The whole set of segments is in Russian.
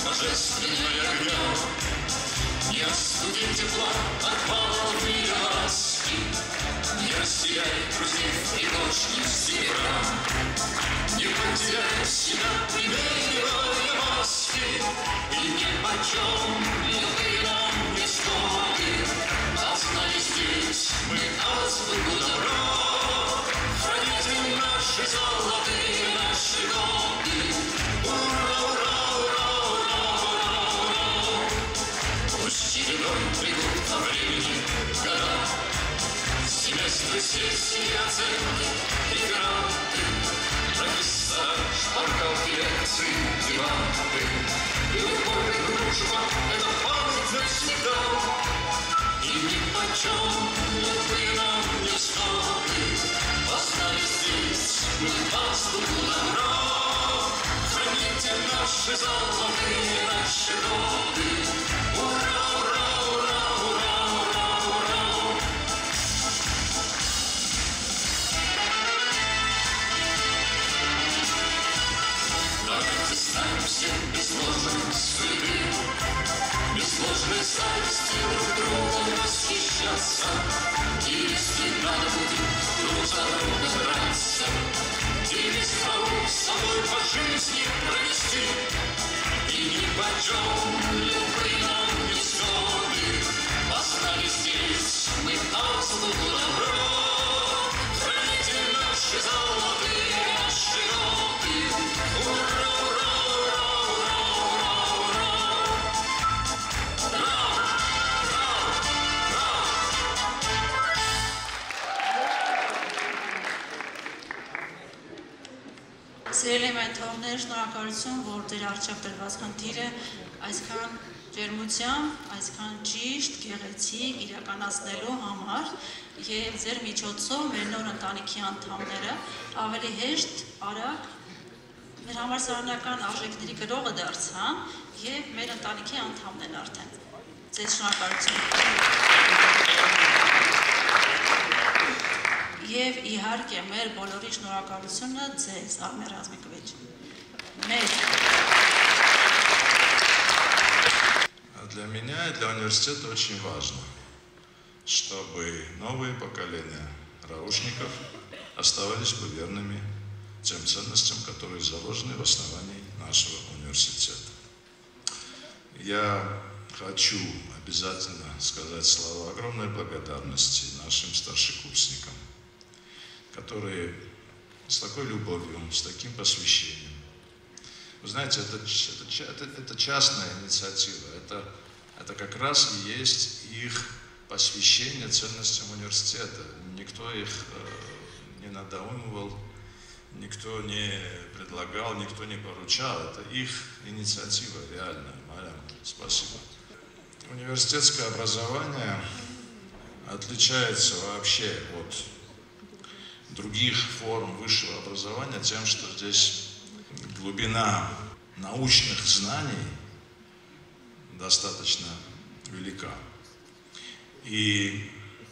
божественное огня. Не остудить тепла от волны ласки, не растеряй друзей и ночь не севера, не потеряй себя, примеряя маски, и нипочем не ты нам не стоит. Ознали здесь мы азбуку добра, храните наши золотые, наши годы. Ура, ура, ура, ура, ура, ура. Пусть чередой придут по времени года, семестры, сессии, оценки и гранты, профессора, шпаргалки, лекции, дебаты. Любовь и дружба — это память навсегда, и нипочем вы нам не стоит. Остались здесь мы азбуку добра, храните наши золотые, наши годы. Ура, ура, ура, ура, ура, ура. Давайте станем все без ложной суеты, без ложной зависти друг другом восхищаться. И если надо будет друг за друга драться, и весь траву с собой по жизни провести, и нипочем любые нам не стоит. Остались здесь мы азбуку добра, храните наши золотые, наши годы. Ура, ура, ура, ура, ура, ура. Ура, Սիրելի մենթորներ, շնորհակալություն, որ դեր առջև տրված խնդիրը այսքան ջերմությամբ, այսքան ճիշտ, գեղեցիկ իրականացնելու համար եւ ձեր միջոցով մեր նոր ընտանիքի անդամները ավելի հեշտ, արագ մեր համալսարանական արժեքների գրողը դարձան եւ մեր ընտանիքի անդամն են արդեն։ Ձեզ շնորհակալություն։ Եվ իհարկե մեր բոլորի շնորհակալությունը ձեզ, Արմեն Ռազմիկովիչ։ Для меня и для университета очень важно, чтобы новые поколения раушников оставались бы верными тем ценностям, которые заложены в основании нашего университета. Я хочу обязательно сказать слова огромной благодарности нашим старшекурсникам, которые с такой любовью, с таким посвящением. Вы знаете, это частная инициатива, это как раз и есть их посвящение ценностям университета. Никто их не надоумывал, никто не предлагал, никто не поручал. Это их инициатива реальная. Марьям, спасибо. Университетское образование отличается вообще от других форм высшего образования тем, что здесь глубина научных знаний достаточно велика. И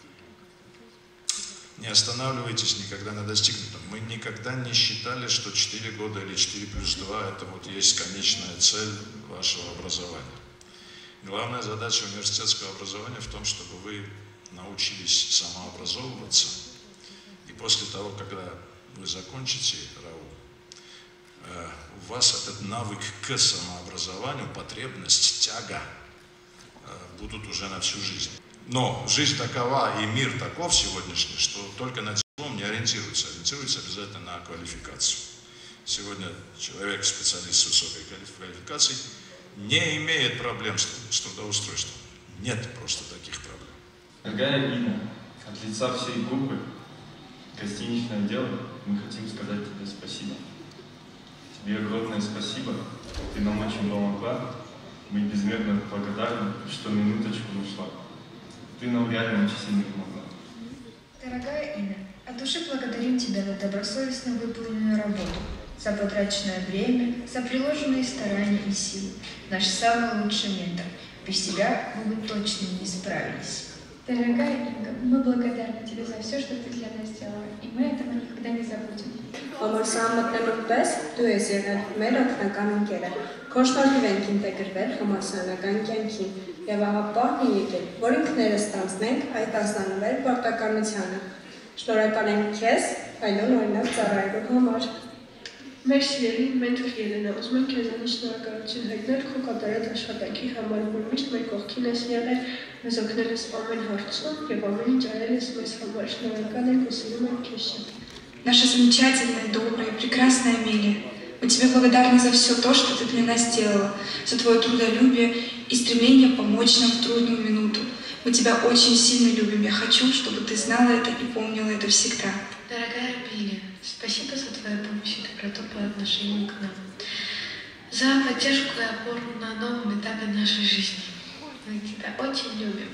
не останавливайтесь никогда на достигнутом. Мы никогда не считали, что 4 года или 4+2 это вот есть конечная цель вашего образования. Главная задача университетского образования в том, чтобы вы научились самообразовываться. И после того, когда вы закончите РАУ, у вас этот навык к самообразованию, потребность, тяга будут уже на всю жизнь. Но жизнь такова и мир таков сегодняшний, что только на диплом не ориентируется. Ориентируется обязательно на квалификацию. Сегодня человек, специалист с высокой квалификацией, не имеет проблем с трудоустройством. Нет просто таких проблем. Дорогая Инна, от лица всей группы гостиничное дело мы хотим сказать тебе спасибо. Тебе огромное спасибо, ты нам очень помогла. Мы безмерно благодарны, что минуточку нашла. Ты нам реально очень сильно помогла. Дорогая Инна, от души благодарим тебя за добросовестно выполненную работу, за потраченное время, за приложенные старания и силы. Наш самый лучший ментор. Без тебя мы бы точно не справились. Дорогая Инга, мы благодарны тебе за все, что ты для нас сделала, и мы этого никогда не забудем. Համալսարանմտնելու պես դու ես եղել մեր օգնական ընկերը։ Քո շնորհիվ ենք ինտեգրվել համալսարանական կյանքին եւ ահա պահն է եկել, որ ինքներս ստանձնենք այդ ազնանվեր պարտականությանը։ Շնորհակալ ենք քեզ այլոն օրինակ ծառայելու համար։ Մեր սիրելի մենթոր Ելենա, ուզում եմ քեզանից շնորհակալություն հայտնել քո կատարած աշխատանքի համար, որ միշտ մեր կողքին ես եղել, մեզ օգնել ես ամեն հարցում եւ ամեն ինչ արել ես մեզ համար։ Շնորհակալ ենք ու սիրում ենք քեզ շատ։ Наша замечательная, добрая, прекрасная Амелия, мы тебе благодарны за все то, что ты для нас сделала, за твое трудолюбие и стремление помочь нам в трудную минуту. Мы тебя очень сильно любим. Я хочу, чтобы ты знала это и помнила это всегда. Дорогая Амелия, спасибо за твою помощь и доброту по отношению к нам, за поддержку и опору на новом этапе нашей жизни. Мы тебя очень любим.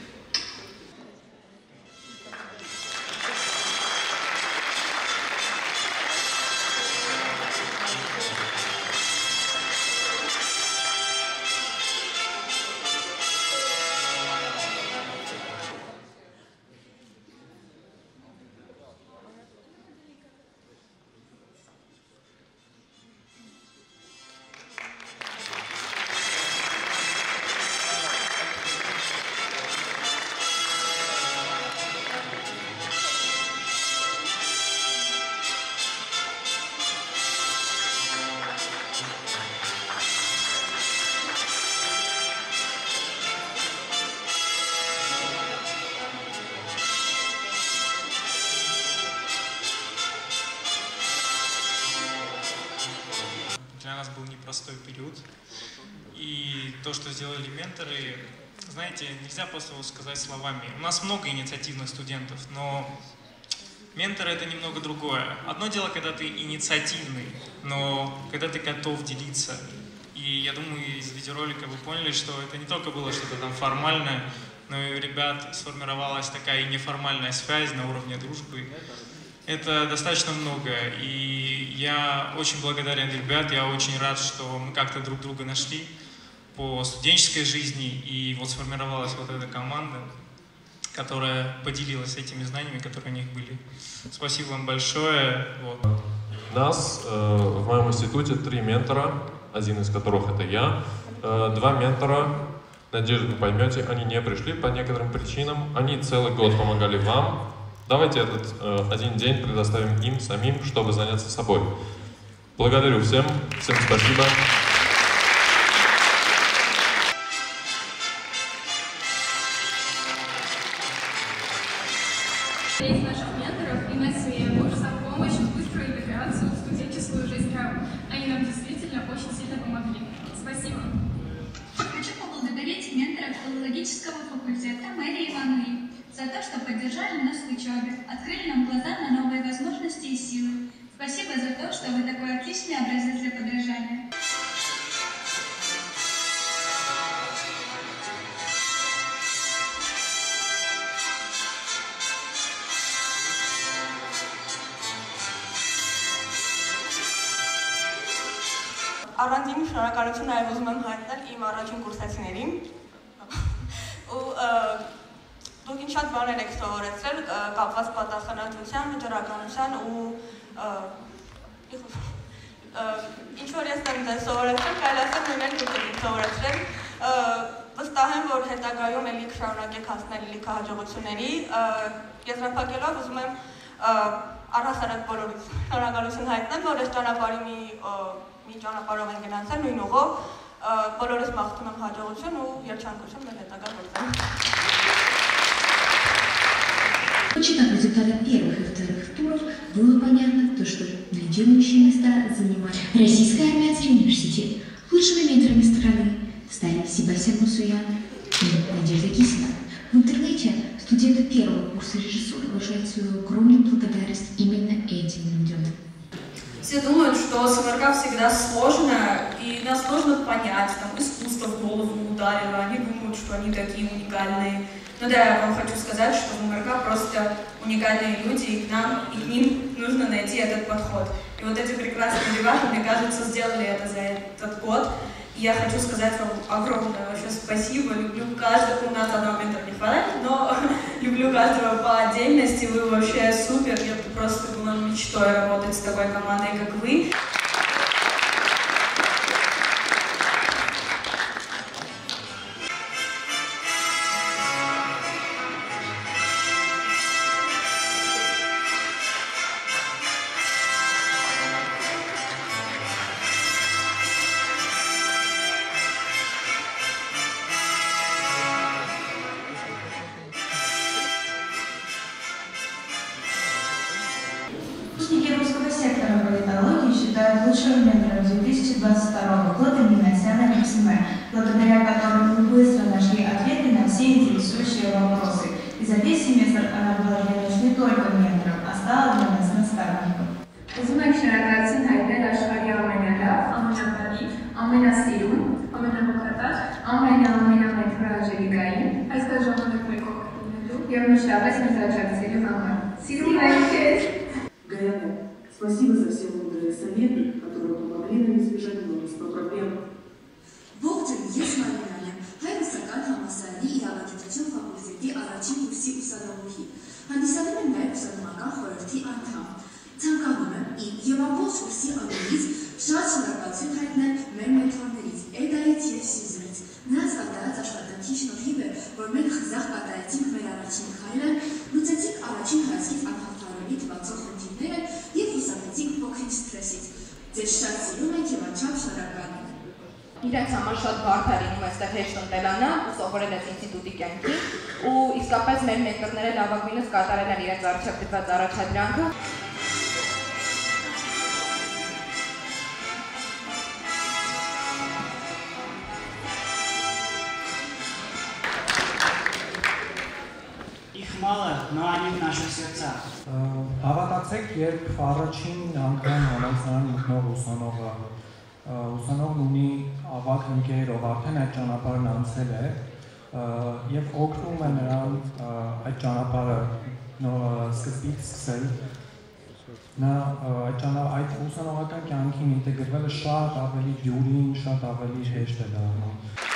Для нас был непростой период, и то, что сделали менторы, знаете, нельзя просто сказать словами. У нас много инициативных студентов, но менторы — это немного другое. Одно дело, когда ты инициативный, но когда ты готов делиться. И я думаю, из видеоролика вы поняли, что это не только было что-то там формальное, но и у ребят сформировалась такая и неформальная связь на уровне дружбы. Это достаточно много, и я очень благодарен ребят, я очень рад, что мы как-то друг друга нашли по студенческой жизни, и вот сформировалась вот эта команда, которая поделилась этими знаниями, которые у них были. Спасибо вам большое. Вот. У нас в моем институте 3 ментора, один из которых это я, 2 ментора, надеюсь, вы поймете, они не пришли по некоторым причинам, они целый год помогали вам. Давайте этот один день предоставим им самим, чтобы заняться собой. Благодарю всем спасибо. Из наших менторов Инесса и Егор за помощь в быструю интеграцию в студенческую жизнь РАУ. Они нам действительно очень сильно помогли. Спасибо. Хочу поблагодарить менторов филологического факультета Мэри и Мануи за то, что поддержали нас в учебе, открыли нам глаза на новые возможности и силы. Спасибо за то, что вы такой отличный образец для подражания. Առանձին շնորհակալություն նաև ուզում եմ հայտնել իմ առաջին կուրսացիներին։ Դուք ինձ շատ բաներ եք սովորեցրել կապված պատասխանատվության, լրջականության ու ինչ որ ես եմ ձեզ սովորեցրել, կարելի ասել նույնն դուք եք սովորեցրել։ Վստահ եմ, որ հետագայում էլի կշարունակեք հասնել լիքը հաջողությունների։ Եզրափակելով ուզում եմ առհասարակ բոլորից շնորհակալություն հայտնել, որ այս ճանապարհի մի ճանապարհով են գնացել նույն ուղով, բոլորս մաղթում եմ հաջողություն ու երջանկություն մեր հետագա գործում։ Почитав результаты первых и вторых туров, было понятно, то, что лидирующие места занимали Российская армянский университет. Лучшими менторами страны стали Себастьян Мусуян и Надежда Кисина. В интернете студенты первого курса режиссуры выражают свою огромную благодарность именно этим людям. Все думают, что СМРК всегда сложно, и нас сложно понять, там искусство в голову ударило, они думают, что они такие уникальные. Ну да, я вам хочу сказать, что в МРК просто уникальные люди, и к ним нужно найти этот подход. И вот эти прекрасные ребята, мне кажется, сделали это за этот год. И я хочу сказать вам огромное вообще спасибо. Люблю каждого, у нас одного ментора не хватает, но люблю каждого по отдельности. Вы вообще супер. Я просто была мечтой работать с такой командой, как вы. Выпускники русского сектора политологии считают лучшим ментором 2022 года Минасяна Максиме, благодаря которому мы быстро нашли ответы на все интересующие вопросы. И за весь семестр она была для нас не только ментором, а стала для нас наставником. Ուզում եք շնորհակալություն հայտնել աշխարհի ամենալավ, ամենաբարի, ամենասիրուն, ամենամոքատար, ամենամետ հրաժարիկային, այսքան ժամանակ մեր կողքին լինելու եւ մշտապես մեզ աջակցելու համար։ Սիրում ենք քեզ։ Гаянэ, спасибо за все мудрые советы, которые помогли нам избежать множества проблем. Ողջույն, ես Մարինան եմ, հայ-ռուսական համալսարանի իրավագիտություն ֆակուլտետի առաջին կուրսի ուսանողուհի։ Հանդիսանում եմ նաև ուսանողական խորհրդի անդամ։ Ցանկանում եմ իմ եւ ամբողջ կուրսի անունից շատ շնորհակալություն հայտնել մեր մենթորներից, Էդայից եւ Սյուզանից։ Նրանց կատարած աշխատանքի շնորհիվ է, որ մենք խզաղ կատարեցինք մեր առաջին քայլը, լուծեցինք առաջին հայացքից անհաղթարելի թվացող խնդիրները եւ հուսալեցինք փոքրինչ սթրեսից։ Ձեզ շատ սիրում ենք եւ անչափ շնորհակալ ենք։ Իրենց համար շատ բարդ է լինում այստեղ հեշտ ընտելանալ ու սովորել այս ինստիտուտի կյանքին ու իսկապես մեր մենտորները լավագույնս կատարել են իրենց առջև դրված առաջադրանքը։ Их мало, но они в наших сердцах. Հավատացեք, երբ առաջին անգամ համալսարան մտնող ուսանողն ունի ավագ ընկեր, ով արդեն այդ ճանապարհն անցել է եւ օգնում է նրան այդ ճանապարհը սկզբից սկսել, նա այդ ուսանողական կյանքին ինտեգրվելը շատ ավելի դյուրին, շատ ավելի հեշտ է դառնում։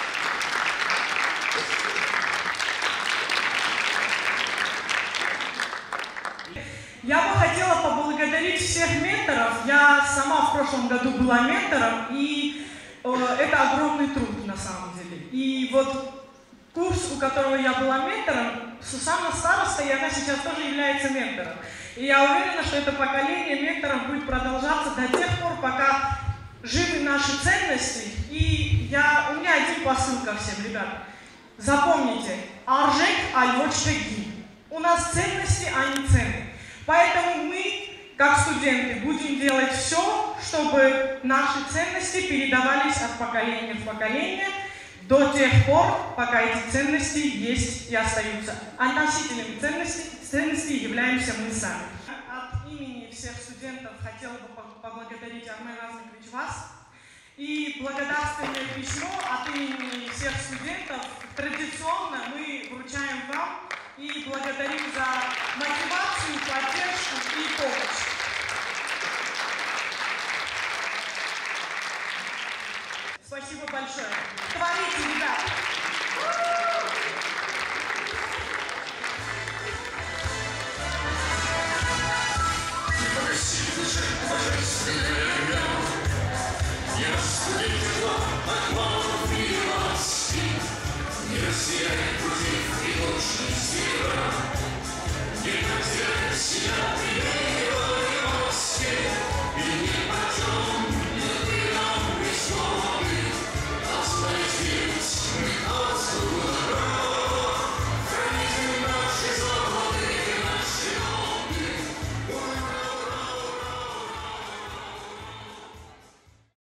Я бы хотела поблагодарить всех менторов. Я сама в прошлом году была ментором, и это огромный труд на самом деле. И вот курс, у которого я была ментором, Сусанна староста, и она сейчас тоже является ментором. И я уверена, что это поколение менторов будет продолжаться до тех пор, пока живы наши ценности. И у меня один посыл ко всем, ребят. Запомните, аржек альвочтеги. У нас ценности, а не цены. Поэтому мы, как студенты, будем делать все, чтобы наши ценности передавались от поколения в поколение до тех пор, пока эти ценности есть и остаются. А носителями ценностей являемся мы сами. От имени всех студентов хотела бы поблагодарить Армен Разникович вас. И благодарственное письмо от имени всех студентов традиционно мы вручаем вам и благодарим за мотивацию, поддержку и помощь. Спасибо большое.